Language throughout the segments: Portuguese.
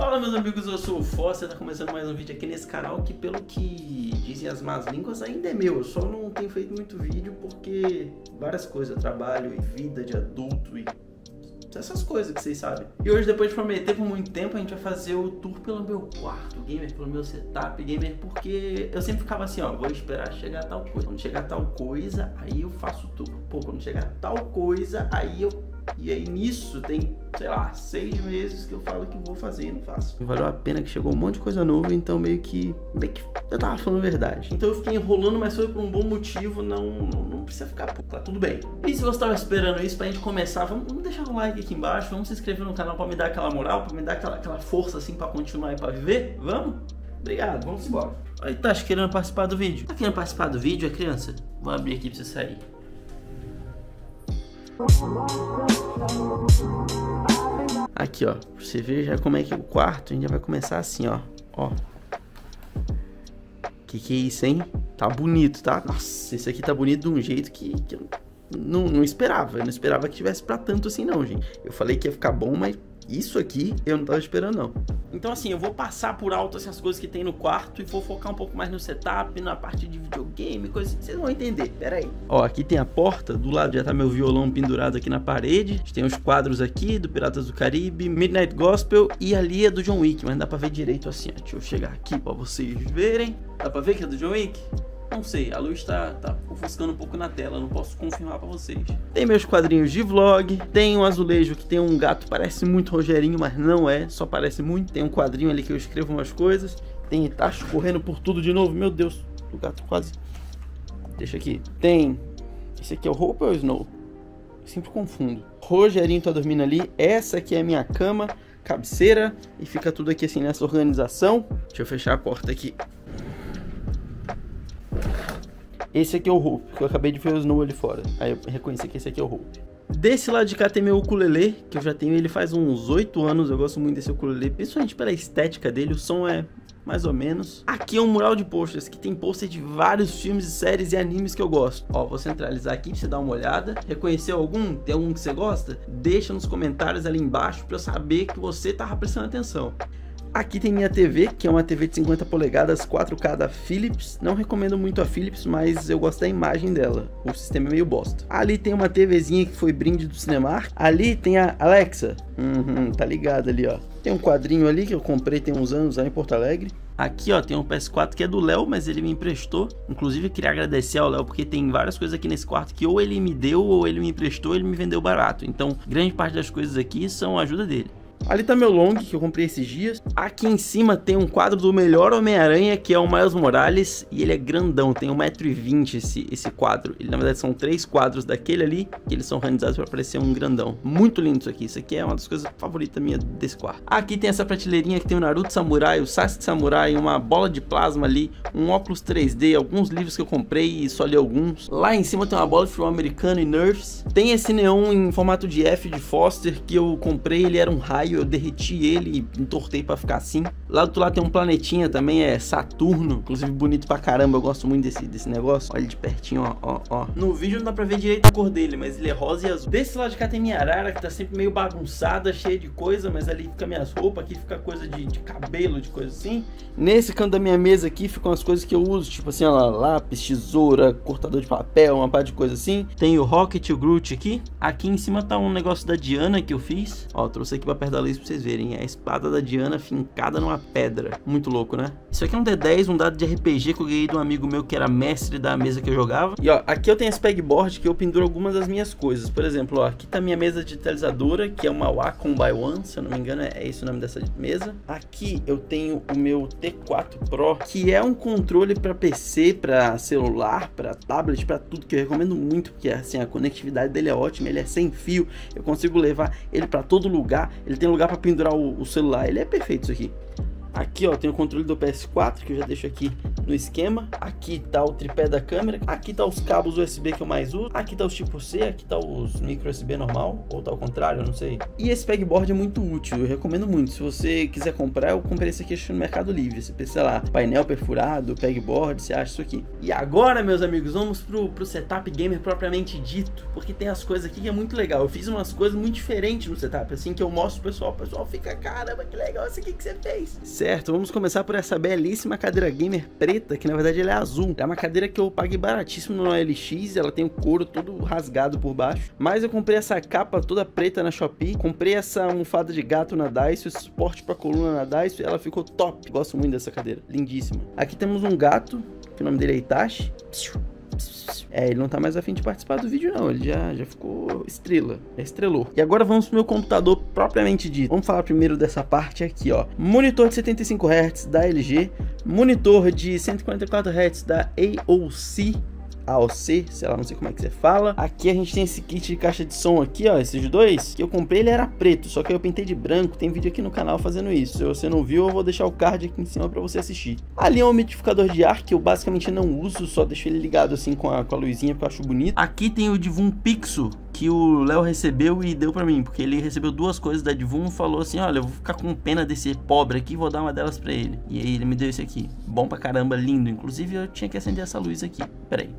Fala meus amigos, eu sou o Foster, tá começando mais um vídeo aqui nesse canal que, pelo que dizem as más línguas, ainda é meu. Eu só não tenho feito muito vídeo porque várias coisas, trabalho e vida de adulto e essas coisas que vocês sabem. E hoje, depois de prometer por muito tempo, a gente vai fazer o tour pelo meu quarto gamer, pelo meu setup gamer, porque eu sempre ficava assim, ó, vou esperar chegar tal coisa. Quando chegar tal coisa, aí eu faço o tour. Pô, quando chegar tal coisa, aí eu... E aí nisso tem, sei lá, 6 meses que eu falo que vou fazer e não faço. Valeu a pena que chegou um monte de coisa nova, então meio que eu tava falando a verdade. Então eu fiquei enrolando, mas foi por um bom motivo, não precisa ficar, pô, tá tudo bem. E se você tava esperando isso pra gente começar, vamos deixar um like aqui embaixo, vamos se inscrever no canal pra me dar aquela moral, pra me dar aquela força assim pra continuar e pra viver, vamos? Obrigado, vamos embora. Aí tá querendo participar do vídeo? Tá querendo participar do vídeo, é criança? Vou abrir aqui pra você sair. Aqui ó, pra você ver já como é que é o quarto. A gente já vai começar assim ó. Ó, que é isso, hein? Tá bonito, tá? Nossa, esse aqui tá bonito de um jeito que eu não esperava. Eu não esperava que tivesse pra tanto assim não, gente. Eu falei que ia ficar bom, mas isso aqui eu não tava esperando não. Então assim, eu vou passar por alto essas coisas que tem no quarto e vou focar um pouco mais no setup, na parte de videogame, coisas que vocês vão entender. Pera aí. Ó, aqui tem a porta, do lado já tá meu violão pendurado aqui na parede. A gente tem os quadros aqui do Piratas do Caribe, Midnight Gospel e ali é do John Wick, mas não dá pra ver direito assim, ó. Deixa eu chegar aqui pra vocês verem. Dá pra ver que é do John Wick? Não sei, a luz tá ofuscando um pouco na tela, não posso confirmar pra vocês. Tem meus quadrinhos de vlog, tem um azulejo que tem um gato, parece muito Rogerinho, mas não é, só parece muito. Tem um quadrinho ali que eu escrevo umas coisas. Tem Itachi correndo por tudo de novo, meu Deus, o gato quase... Deixa aqui. Tem... Esse aqui é o Hope ou o Snow? Eu sempre confundo. Rogerinho tá dormindo ali, essa aqui é a minha cama, cabeceira, e fica tudo aqui assim nessa organização. Deixa eu fechar a porta aqui. Esse aqui é o Hope, que eu acabei de ver o Snow ali fora. Aí eu reconheci que esse aqui é o Hope. Desse lado de cá tem meu ukulele, que eu já tenho ele faz uns 8 anos. Eu gosto muito desse ukulele, principalmente pela estética dele. O som é mais ou menos. Aqui é um mural de posters, que tem pôster de vários filmes, séries e animes que eu gosto. Ó, vou centralizar aqui pra você dar uma olhada. Reconheceu algum? Tem algum que você gosta? Deixa nos comentários ali embaixo pra eu saber que você tava prestando atenção. Aqui tem minha TV, que é uma TV de 50 polegadas 4K da Philips. Não recomendo muito a Philips, mas eu gosto da imagem dela. O sistema é meio bosta. Ali tem uma TVzinha que foi brinde do Cinemark. Ali tem a Alexa. Tá ligado ali, ó. Tem um quadrinho ali que eu comprei tem uns anos lá em Porto Alegre. Aqui, ó, tem um PS4 que é do Léo, mas ele me emprestou. Inclusive, eu queria agradecer ao Léo, porque tem várias coisas aqui nesse quarto que ou ele me deu, ou ele me emprestou, ou ele me vendeu barato. Então, grande parte das coisas aqui são a ajuda dele. Ali tá meu long, que eu comprei esses dias. Aqui em cima tem um quadro do melhor Homem-Aranha, que é o Miles Morales. E ele é grandão, tem 1,20 m esse quadro. Ele, na verdade, são 3 quadros daquele ali, que eles são organizados para parecer um grandão. Muito lindo isso aqui. Isso aqui é uma das coisas favoritas minha desse quarto. Aqui tem essa prateleirinha que tem o Naruto Samurai, o Sasuke Samurai, uma bola de plasma ali, um óculos 3D, alguns livros que eu comprei e só li alguns. Lá em cima tem uma bola de futebol americano e Nerfs. Tem esse neon em formato de F de Foster que eu comprei, ele era um raio. Eu derreti ele e entortei pra ficar assim. Lá do outro lado tem um planetinha também, é Saturno. Inclusive bonito pra caramba, eu gosto muito desse negócio. Olha ele de pertinho, ó. No vídeo não dá pra ver direito a cor dele, mas ele é rosa e azul. Desse lado de cá tem minha arara, que tá sempre meio bagunçada, cheia de coisa. Mas ali fica minhas roupas, aqui fica coisa de cabelo, de coisa assim. Nesse canto da minha mesa aqui ficam as coisas que eu uso, tipo assim, ó, lápis, tesoura, cortador de papel, uma parte de coisa assim. Tem o Rocket e o Groot aqui. Aqui em cima tá um negócio da Diana que eu fiz. Ó, trouxe aqui pra perto da luz pra vocês verem. É a espada da Diana fincada numa pedra. Muito louco, né? Isso aqui é um D10, um dado de RPG que eu ganhei de um amigo meu que era mestre da mesa que eu jogava. E ó, aqui eu tenho esse pegboard que eu penduro algumas das minhas coisas. Por exemplo, ó, aqui tá minha mesa digitalizadora, que é uma Wacom by One, se eu não me engano é esse o nome dessa mesa. Aqui eu tenho o meu T4 Pro, que é um controle para PC, para celular, para tablet, para tudo, que eu recomendo muito, porque assim, a conectividade dele é ótima, ele é sem fio, eu consigo levar ele para todo lugar, ele tem lugar para pendurar o celular, ele é perfeito isso aqui. Aqui, ó, tem o controle do PS4, que eu já deixo aqui no esquema. Aqui tá o tripé da câmera. Aqui tá os cabos USB que eu mais uso. Aqui tá os tipo C, aqui tá os micro USB normal, ou tá ao contrário, eu não sei. E esse pegboard é muito útil, eu recomendo muito. Se você quiser comprar, eu comprei esse aqui no Mercado Livre. Você pensa lá, painel perfurado, pegboard, você acha isso aqui. E agora, meus amigos, vamos pro setup gamer propriamente dito, porque tem as coisas aqui que é muito legal. Eu fiz umas coisas muito diferentes no setup, assim, que eu mostro pro pessoal. O pessoal fica, caramba, que legal isso aqui que você fez. Certo, vamos começar por essa belíssima cadeira gamer preta, que na verdade ela é azul. É uma cadeira que eu paguei baratíssimo no OLX, ela tem o couro todo rasgado por baixo. Mas eu comprei essa capa toda preta na Shopee, comprei essa almofada de gato na Daiso, esse suporte pra coluna na Daiso, e ela ficou top. Gosto muito dessa cadeira, lindíssima. Aqui temos um gato, que o nome dele é Itachi. Ele não tá mais a fim de participar do vídeo não, ele já ficou estrela, estrelou. E agora vamos pro meu computador propriamente dito. Vamos falar primeiro dessa parte aqui, ó. Monitor de 75 Hz da LG, monitor de 144 Hz da AOC, sei lá, não sei como é que você fala. Aqui a gente tem esse kit de caixa de som aqui, ó, esses dois, que eu comprei, ele era preto, só que eu pintei de branco, tem vídeo aqui no canal fazendo isso. Se você não viu, eu vou deixar o card aqui em cima pra você assistir. Ali é um umidificador de ar, que eu basicamente não uso, só deixo ele ligado assim com a luzinha, porque eu acho bonito. Aqui tem o Divum Pixel, que o Léo recebeu e deu pra mim, porque ele recebeu duas coisas da Divum e falou assim, olha, eu vou ficar com pena desse pobre aqui, vou dar uma delas pra ele. E aí ele me deu esse aqui, bom pra caramba, lindo, inclusive eu tinha que acender essa luz aqui, pera aí.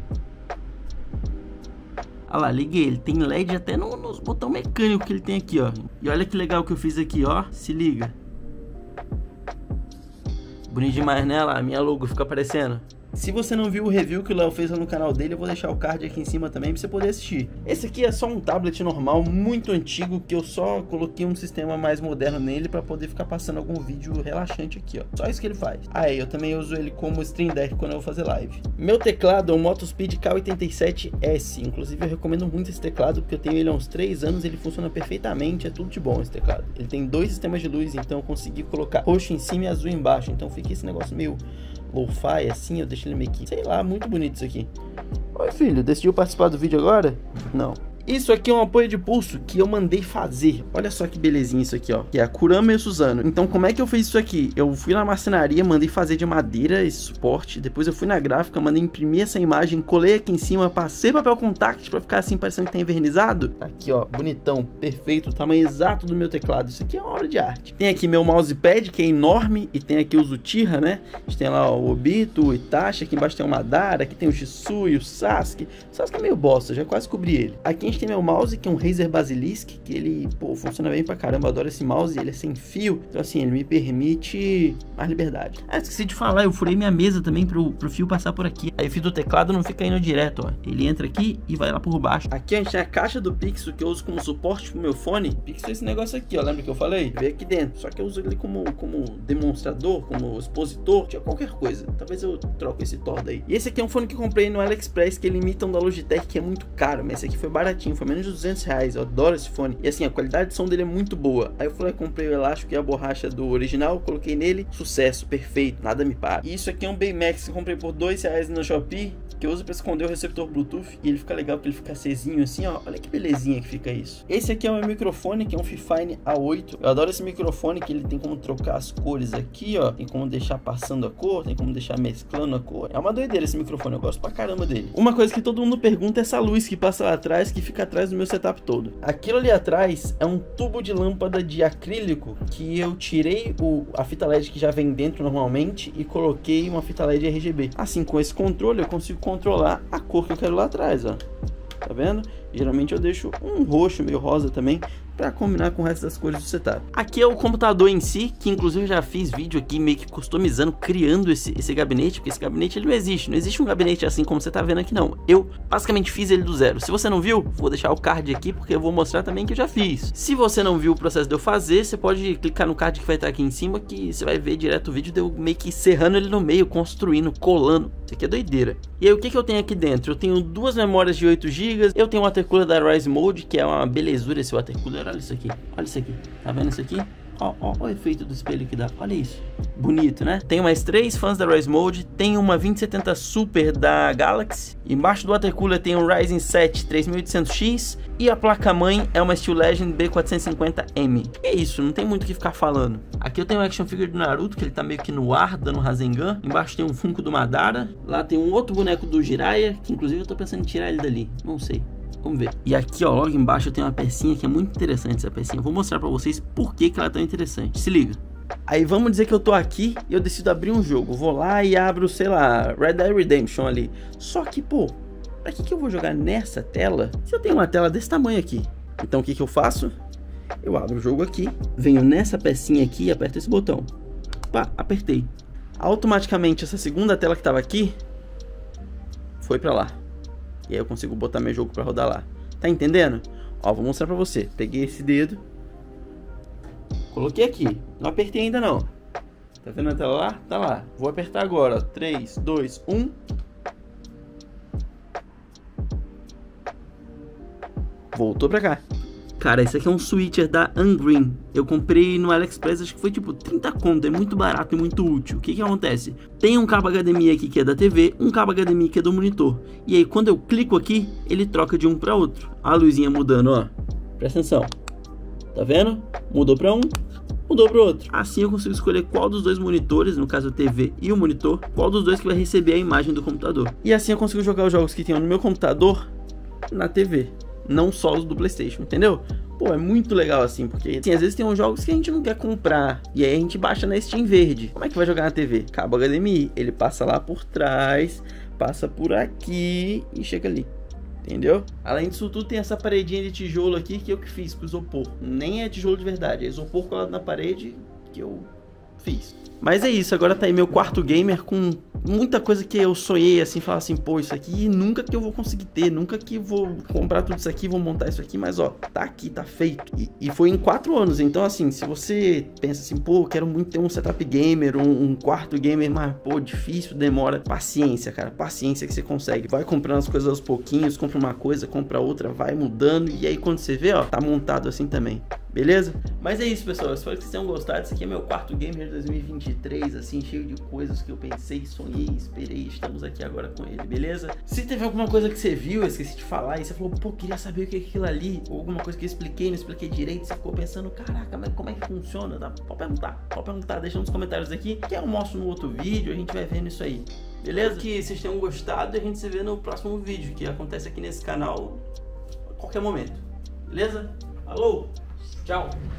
Olha lá, liguei, ele tem LED até nos botão mecânico que ele tem aqui, ó. E olha que legal que eu fiz aqui, ó, se liga. Bonito demais, né? Olha lá, a minha logo fica aparecendo. Se você não viu o review que o Léo fez no canal dele, eu vou deixar o card aqui em cima também pra você poder assistir. Esse aqui é só um tablet normal, muito antigo, que eu só coloquei um sistema mais moderno nele pra poder ficar passando algum vídeo relaxante aqui, ó. Só isso que ele faz. Eu também uso ele como Stream Deck quando eu vou fazer live. Meu teclado é um Motospeed K87S, inclusive eu recomendo muito esse teclado, porque eu tenho ele há uns 3 anos, ele funciona perfeitamente, é tudo de bom esse teclado. Ele tem 2 sistemas de luz, então eu consegui colocar roxo em cima e azul embaixo, então fica esse negócio meio lo-fi assim, eu deixo ele meio que, sei lá, muito bonito isso aqui. Oi filho, decidiu participar do vídeo agora? Não. Isso aqui é um apoio de pulso que eu mandei fazer. Olha só que belezinha isso aqui, ó. Que é a Kurama e o Suzano. Então como é que eu fiz isso aqui? Eu fui na marcenaria, mandei fazer de madeira esse suporte. Depois eu fui na gráfica, mandei imprimir essa imagem, colei aqui em cima, passei papel contact pra ficar assim parecendo que tá envernizado. Aqui, ó, bonitão, perfeito, o tamanho exato do meu teclado. Isso aqui é uma obra de arte. Tem aqui meu mousepad, que é enorme, e tem aqui os Uchiha, né? A gente tem lá o Obito, o Itachi, aqui embaixo tem o Madara, aqui tem o Shisui, o Sasuke. O Sasuke é meio bosta, já quase cobri ele. Aqui a gente tem meu mouse, que é um Razer Basilisk, que ele, pô, funciona bem pra caramba, eu adoro esse mouse, ele é sem fio, então assim, ele me permite mais liberdade. Esqueci de falar, eu furei minha mesa também pro fio passar por aqui, aí o fio do teclado não fica indo direto, ó, ele entra aqui e vai lá por baixo. Aqui a gente tem a caixa do Pixel, que eu uso como suporte pro meu fone. O Pixel é esse negócio aqui, ó, lembra que eu falei? Veio aqui dentro, só que eu uso ele como demonstrador, como expositor, tinha qualquer coisa, talvez eu troque esse tordo aí. E esse aqui é um fone que eu comprei no AliExpress, que ele imita um da Logitech, que é muito caro, mas esse aqui foi baratinho, foi menos de R$200, eu adoro esse fone. E assim, a qualidade de som dele é muito boa. Aí eu fui lá, comprei o elástico e a borracha do original, coloquei nele, sucesso, perfeito, nada me para. E isso aqui é um Baymax que eu comprei por R$2 no Shopee, que eu uso para esconder o receptor Bluetooth, e ele fica legal, porque ele fica acesinho assim, ó, olha que belezinha que fica isso. Esse aqui é o meu microfone, que é um Fifine A8, eu adoro esse microfone, que ele tem como trocar as cores aqui, ó, tem como deixar passando a cor, tem como deixar mesclando a cor, é uma doideira esse microfone, eu gosto pra caramba dele. Uma coisa que todo mundo pergunta é essa luz que passa lá atrás, que fica atrás do meu setup todo. Aquilo ali atrás é um tubo de lâmpada de acrílico, que eu tirei a fita LED que já vem dentro normalmente e coloquei uma fita LED RGB. Assim, com esse controle eu consigo controlar a cor que eu quero lá atrás, ó. Tá vendo? Geralmente eu deixo um roxo meio rosa também, para combinar com o resto das cores do setup. Aqui é o computador em si, que inclusive eu já fiz vídeo aqui meio que customizando, criando esse gabinete, porque esse gabinete ele não existe um gabinete assim como você tá vendo aqui não. Eu basicamente fiz ele do zero. Se você não viu, vou deixar o card aqui, porque eu vou mostrar também que eu já fiz. Se você não viu o processo de eu fazer, você pode clicar no card que vai estar aqui em cima, que você vai ver direto o vídeo de eu meio que serrando ele no meio, construindo, colando. Isso aqui é doideira. E aí o que eu tenho aqui dentro? Eu tenho duas memórias de 8 GB, eu tenho um watercooler da Rise Mode, que é uma belezura esse watercooler. Olha isso aqui, tá vendo isso aqui? Ó o efeito do espelho que dá, olha isso. Bonito, né? Tem mais 3 fãs da Rise Mode, tem uma 2070 Super da Galaxy. Embaixo do watercooler tem um Ryzen 7 3800X e a placa-mãe é uma Steel Legend B450M. É isso, não tem muito o que ficar falando. Aqui eu tenho um action figure do Naruto, que ele tá meio que no ar, dando Rasengan. Embaixo tem um Funko do Madara. Lá tem um outro boneco do Jiraiya, que inclusive eu tô pensando em tirar ele dali, não sei. Vamos ver. E aqui, ó, logo embaixo eu tenho uma pecinha que é muito interessante, essa pecinha. Eu vou mostrar pra vocês por que ela é tão interessante. Se liga. Aí vamos dizer que eu tô aqui e eu decido abrir um jogo. Vou lá e abro, sei lá, Red Dead Redemption ali. Só que, pô, pra que eu vou jogar nessa tela se eu tenho uma tela desse tamanho aqui? Então o que eu faço? Eu abro o jogo aqui, venho nessa pecinha aqui e aperto esse botão. Pá, apertei. Automaticamente essa segunda tela que tava aqui foi pra lá. E aí eu consigo botar meu jogo pra rodar lá. Tá entendendo? Ó, vou mostrar pra você. Peguei esse dedo, coloquei aqui. Não apertei ainda não. Tá vendo a tela lá? Tá lá. Vou apertar agora. 3, 2, 1. Voltou pra cá. Cara, esse aqui é um switcher da Ungreen. Eu comprei no AliExpress, acho que foi tipo 30 conto. É muito barato e muito útil. O que acontece? Tem um cabo HDMI aqui que é da TV, um cabo HDMI que é do monitor. E aí quando eu clico aqui, ele troca de um para outro. A luzinha mudando, ó. Presta atenção. Tá vendo? Mudou para um, mudou para outro. Assim eu consigo escolher qual dos dois monitores, no caso a TV e o monitor, qual dos dois que vai receber a imagem do computador. E assim eu consigo jogar os jogos que tem no meu computador na TV. Não só os do PlayStation, entendeu? Pô, é muito legal assim, porque assim, às vezes tem uns jogos que a gente não quer comprar e aí a gente baixa na Steam verde. Como é que vai jogar na TV? Cabo HDMI, ele passa lá por trás, passa por aqui e chega ali, entendeu? Além disso tudo tem essa paredinha de tijolo aqui que eu que fiz com isopor. Nem é tijolo de verdade, é isopor colado na parede que eu fiz. Mas é isso, agora tá aí meu quarto gamer com muita coisa que eu sonhei assim, falar assim, pô, isso aqui nunca que eu vou conseguir ter, nunca que eu vou comprar tudo isso aqui, vou montar isso aqui, mas ó, tá aqui, tá feito. E foi em 4 anos, então assim, se você pensa assim, pô, quero muito ter um setup gamer, um quarto gamer, mas pô, difícil, demora, paciência, cara, paciência que você consegue. Vai comprando as coisas aos pouquinhos, compra uma coisa, compra outra, vai mudando, e aí quando você vê, ó, tá montado assim também. Beleza? Mas é isso, pessoal. Eu espero que vocês tenham gostado. Esse aqui é meu quarto gamer de 2023, assim, cheio de coisas que eu pensei, sonhei, esperei. Estamos aqui agora com ele, beleza? Se teve alguma coisa que você viu, eu esqueci de falar, e você falou, pô, queria saber o que é aquilo ali, ou alguma coisa que eu expliquei, não expliquei direito, você ficou pensando, caraca, mas como é que funciona? Pode perguntar, deixa nos comentários aqui, que eu mostro no outro vídeo, a gente vai vendo isso aí. Beleza? Que vocês tenham gostado e a gente se vê no próximo vídeo, que acontece aqui nesse canal a qualquer momento. Beleza? Falou! Tchau!